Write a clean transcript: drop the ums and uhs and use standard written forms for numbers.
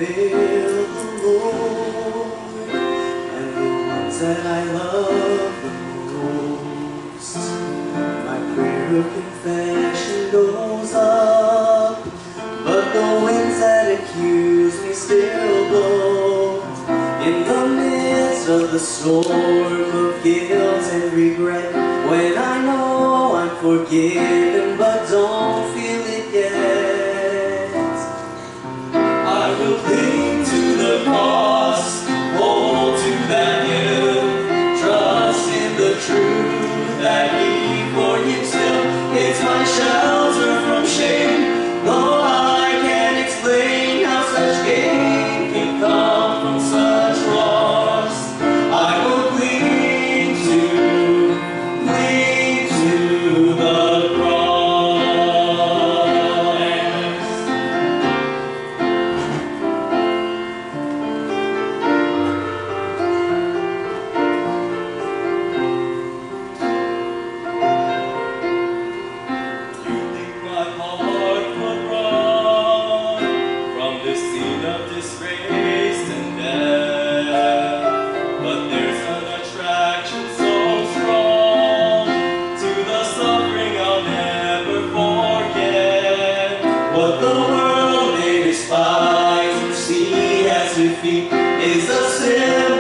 fulfill the Lord, and the ones that I love the most. My prayer of confession goes up, but the winds that accuse me still blow. In the midst of the storm of guilt and regret, when I know I'm forgiven but don't feel it yet, I will cling to the cross, hold to that hill, trust in the truth that He forgives still. It's my shelter from shame, though I can't explain how such gain can come from such loss. I will cling to the cross. You think my heart would run from this scene of disgrace and death, but there's an attraction so strong to the suffering I'll never forget. What the world may despise or see as defeat is a sin